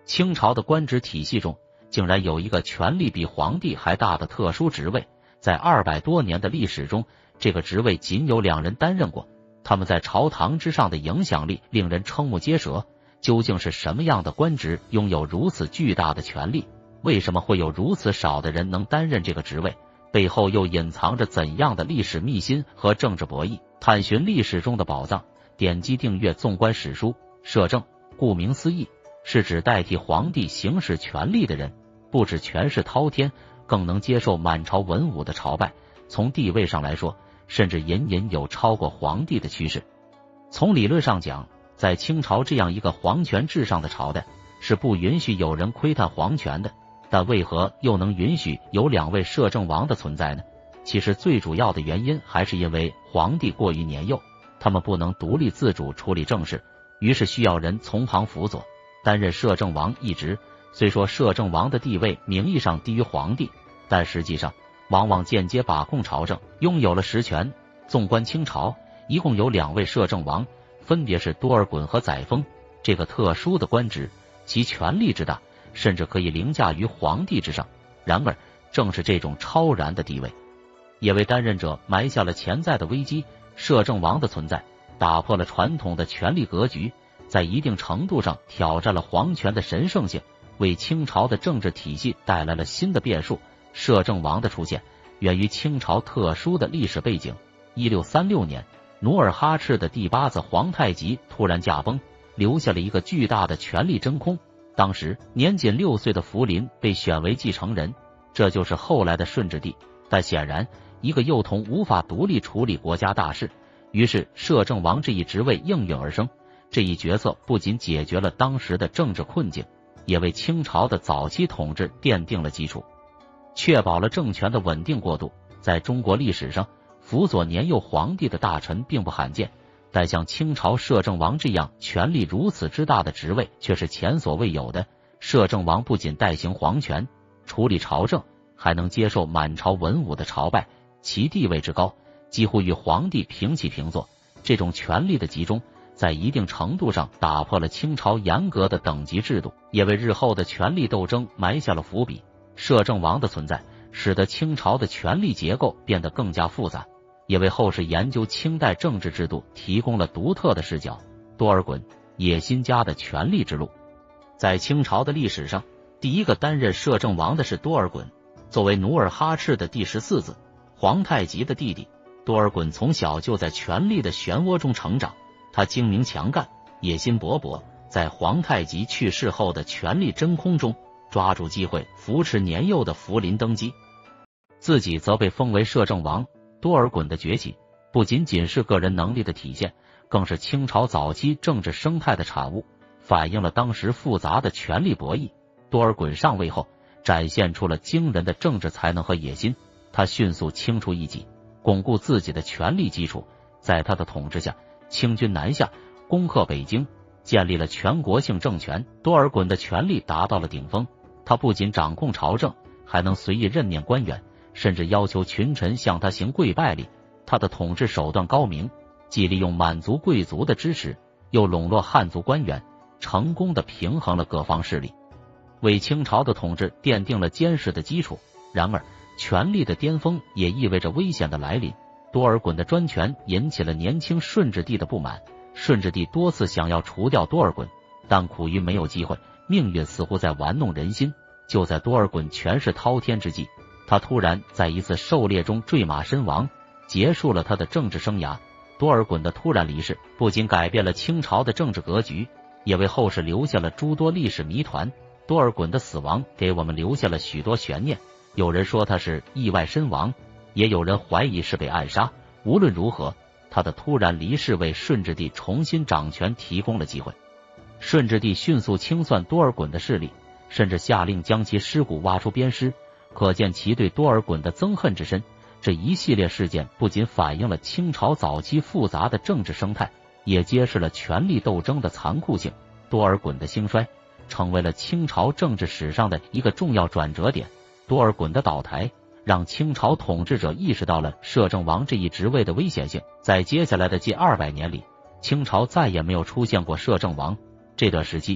清朝的官职体系中，竟然有一个权力比皇帝还大的特殊职位。在200多年的历史中，这个职位仅有2人担任过，他们在朝堂之上的影响力令人瞠目结舌。究竟是什么样的官职拥有如此巨大的权力？为什么会有如此少的人能担任这个职位？背后又隐藏着怎样的历史秘辛和政治博弈？探寻历史中的宝藏，点击订阅。纵观史书，摄政顾名思义是指代替皇帝行使权力的人，不止权势滔天，更能接受满朝文武的朝拜。从地位上来说，甚至隐隐有超过皇帝的趋势。从理论上讲，在清朝这样一个皇权至上的朝代，是不允许有人窥探皇权的，但为何又能允许有2位摄政王的存在呢？其实最主要的原因还是因为皇帝过于年幼，他们不能独立自主处理政事，于是需要人从旁辅佐，担任摄政王一职。虽说摄政王的地位名义上低于皇帝，但实际上往往间接把控朝政，拥有了实权。纵观清朝，一共有2位摄政王，分别是多尔衮和载沣。这个特殊的官职，其权力之大，甚至可以凌驾于皇帝之上。然而，正是这种超然的地位，也为担任者埋下了潜在的危机。摄政王的存在，打破了传统的权力格局，在一定程度上挑战了皇权的神圣性，为清朝的政治体系带来了新的变数。摄政王的出现，源于清朝特殊的历史背景。1636年，努尔哈赤的第8子皇太极突然驾崩，留下了一个巨大的权力真空。当时年仅6岁的福临被选为继承人，这就是后来的顺治帝。但显然，一个幼童无法独立处理国家大事，于是摄政王这一职位应运而生。这一角色不仅解决了当时的政治困境，也为清朝的早期统治奠定了基础，确保了政权的稳定过渡。在中国历史上，辅佐年幼皇帝的大臣并不罕见，但像清朝摄政王这样权力如此之大的职位却是前所未有的。摄政王不仅代行皇权，处理朝政，还能接受满朝文武的朝拜，其地位之高，几乎与皇帝平起平坐。这种权力的集中，在一定程度上打破了清朝严格的等级制度，也为日后的权力斗争埋下了伏笔。摄政王的存在，使得清朝的权力结构变得更加复杂，也为后世研究清代政治制度提供了独特的视角。多尔衮，野心家的权力之路。在清朝的历史上，第一个担任摄政王的是多尔衮。作为努尔哈赤的第14子，皇太极的弟弟，多尔衮从小就在权力的漩涡中成长。他精明强干，野心勃勃，在皇太极去世后的权力真空中，抓住机会扶持年幼的福临登基，自己则被封为摄政王。多尔衮的崛起不仅仅是个人能力的体现，更是清朝早期政治生态的产物，反映了当时复杂的权力博弈。多尔衮上位后，展现出了惊人的政治才能和野心，他迅速清除异己，巩固自己的权力基础。在他的统治下，清军南下，攻克北京，建立了全国性政权。多尔衮的权力达到了顶峰，他不仅掌控朝政，还能随意任免官员，甚至要求群臣向他行跪拜礼。他的统治手段高明，既利用满族贵族的支持，又笼络汉族官员，成功的平衡了各方势力，为清朝的统治奠定了坚实的基础。然而，权力的巅峰也意味着危险的来临。多尔衮的专权引起了年轻顺治帝的不满，顺治帝多次想要除掉多尔衮，但苦于没有机会，命运似乎在玩弄人心。就在多尔衮权势滔天之际，他突然在一次狩猎中坠马身亡，结束了他的政治生涯。多尔衮的突然离世不仅改变了清朝的政治格局，也为后世留下了诸多历史谜团。多尔衮的死亡给我们留下了许多悬念，有人说他是意外身亡，也有人怀疑是被暗杀。无论如何，他的突然离世为顺治帝重新掌权提供了机会。顺治帝迅速清算多尔衮的势力，甚至下令将其尸骨挖出鞭尸，可见其对多尔衮的憎恨之深。这一系列事件不仅反映了清朝早期复杂的政治生态，也揭示了权力斗争的残酷性。多尔衮的兴衰成为了清朝政治史上的一个重要转折点。多尔衮的倒台让清朝统治者意识到了摄政王这一职位的危险性。在接下来的近200年里，清朝再也没有出现过摄政王。这段时期，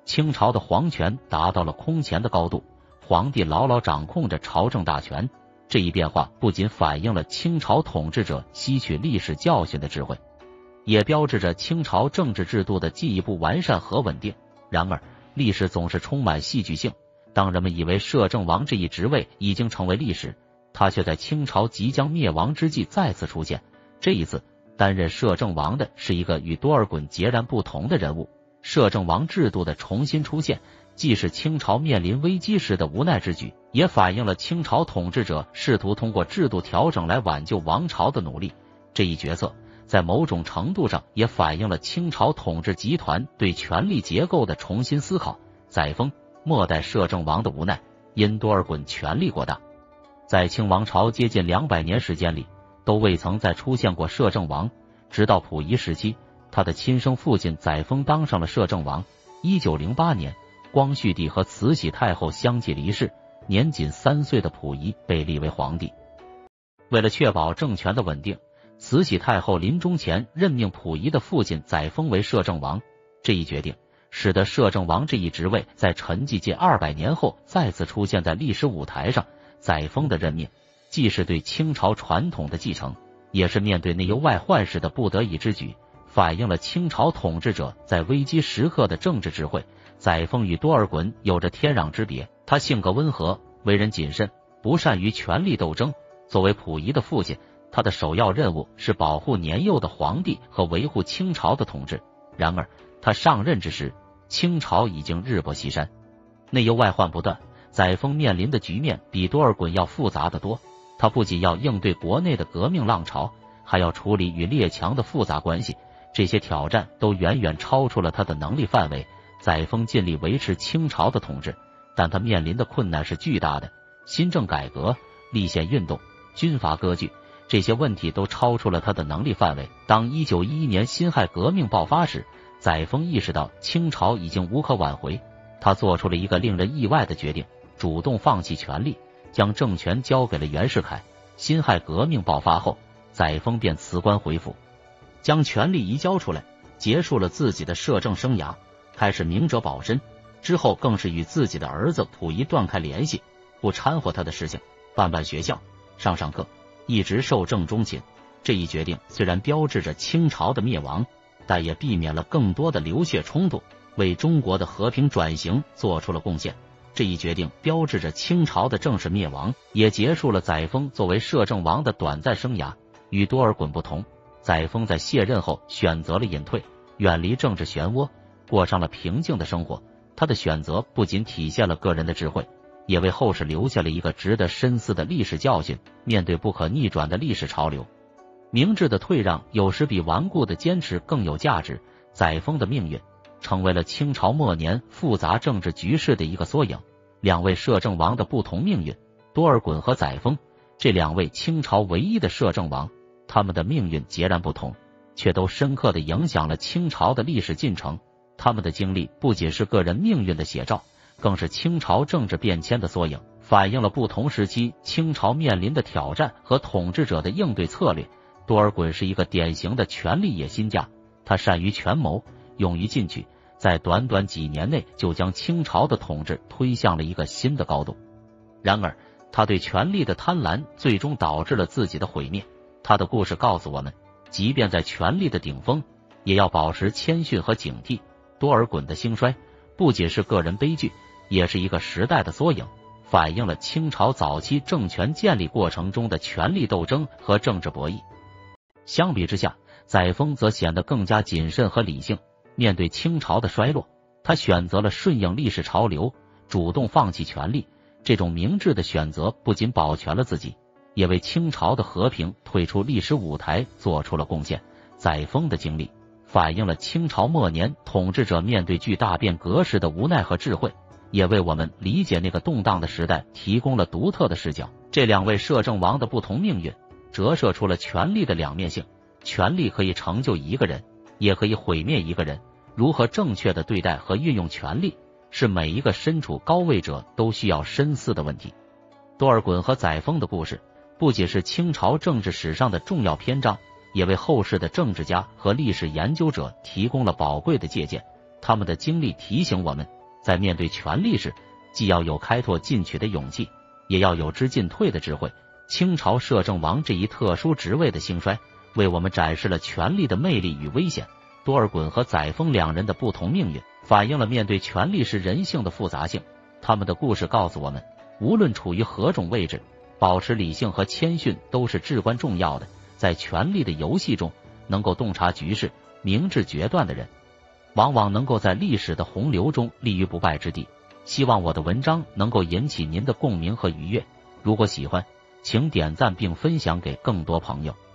清朝的皇权达到了空前的高度，皇帝牢牢掌控着朝政大权。这一变化不仅反映了清朝统治者吸取历史教训的智慧，也标志着清朝政治制度的进一步完善和稳定。然而，历史总是充满戏剧性，当人们以为摄政王这一职位已经成为历史，他却在清朝即将灭亡之际再次出现。这一次，担任摄政王的是一个与多尔衮截然不同的人物。摄政王制度的重新出现，既是清朝面临危机时的无奈之举，也反映了清朝统治者试图通过制度调整来挽救王朝的努力。这一决策在某种程度上也反映了清朝统治集团对权力结构的重新思考。载沣，末代摄政王的无奈，因多尔衮权力过大，在清王朝接近200年时间里，都未曾再出现过摄政王。直到溥仪时期，他的亲生父亲载沣当上了摄政王。1908年，光绪帝和慈禧太后相继离世，年仅3岁的溥仪被立为皇帝。为了确保政权的稳定，慈禧太后临终前任命溥仪的父亲载沣为摄政王。这一决定使得摄政王这一职位在沉寂近200年后再次出现在历史舞台上。载沣的任命既是对清朝传统的继承，也是面对内忧外患时的不得已之举，反映了清朝统治者在危机时刻的政治智慧。载沣与多尔衮有着天壤之别，他性格温和，为人谨慎，不善于权力斗争。作为溥仪的父亲，他的首要任务是保护年幼的皇帝和维护清朝的统治。然而，他上任之时，清朝已经日薄西山，内忧外患不断。载沣面临的局面比多尔衮要复杂得多，他不仅要应对国内的革命浪潮，还要处理与列强的复杂关系，这些挑战都远远超出了他的能力范围。载沣尽力维持清朝的统治，但他面临的困难是巨大的。新政改革、立宪运动、军阀割据，这些问题都超出了他的能力范围。当1911年辛亥革命爆发时，载沣意识到清朝已经无可挽回，他做出了一个令人意外的决定，主动放弃权力，将政权交给了袁世凯。辛亥革命爆发后，载沣便辞官回府，将权力移交出来，结束了自己的摄政生涯，开始明哲保身。之后更是与自己的儿子溥仪断开联系，不掺和他的事情，办学校，上课，一直寿正终寝。这一决定虽然标志着清朝的灭亡，但也避免了更多的流血冲突，为中国的和平转型做出了贡献。这一决定标志着清朝的正式灭亡，也结束了载沣作为摄政王的短暂生涯。与多尔衮不同，载沣在卸任后选择了隐退，远离政治漩涡，过上了平静的生活。他的选择不仅体现了个人的智慧，也为后世留下了一个值得深思的历史教训。面对不可逆转的历史潮流，明智的退让有时比顽固的坚持更有价值。载沣的命运成为了清朝末年复杂政治局势的一个缩影。两位摄政王的不同命运，多尔衮和载沣，这两位清朝唯一的摄政王，他们的命运截然不同，却都深刻地影响了清朝的历史进程。他们的经历不仅是个人命运的写照，更是清朝政治变迁的缩影，反映了不同时期清朝面临的挑战和统治者的应对策略。多尔衮是一个典型的权力野心家，他善于权谋，勇于进取，在短短几年内就将清朝的统治推向了一个新的高度。然而，他对权力的贪婪最终导致了自己的毁灭。他的故事告诉我们，即便在权力的顶峰，也要保持谦逊和警惕。多尔衮的兴衰不仅是个人悲剧，也是一个时代的缩影，反映了清朝早期政权建立过程中的权力斗争和政治博弈。相比之下，载沣则显得更加谨慎和理性。面对清朝的衰落，他选择了顺应历史潮流，主动放弃权力。这种明智的选择不仅保全了自己，也为清朝的和平退出历史舞台做出了贡献。载沣的经历反映了清朝末年统治者面对巨大变革时的无奈和智慧，也为我们理解那个动荡的时代提供了独特的视角。这两位摄政王的不同命运，折射出了权力的两面性。权力可以成就一个人，也可以毁灭一个人。如何正确的对待和运用权力，是每一个身处高位者都需要深思的问题。多尔衮和载沣的故事不仅是清朝政治史上的重要篇章，也为后世的政治家和历史研究者提供了宝贵的借鉴。他们的经历提醒我们， 在面对权力时，既要有开拓进取的勇气，也要有知进退的智慧。清朝摄政王这一特殊职位的兴衰，为我们展示了权力的魅力与危险。多尔衮和载沣两人的不同命运，反映了面对权力时人性的复杂性。他们的故事告诉我们，无论处于何种位置，保持理性和谦逊都是至关重要的。在权力的游戏中，能够洞察局势、明智决断的人，往往能够在历史的洪流中立于不败之地。希望我的文章能够引起您的共鸣和愉悦。如果喜欢，请点赞并分享给更多朋友。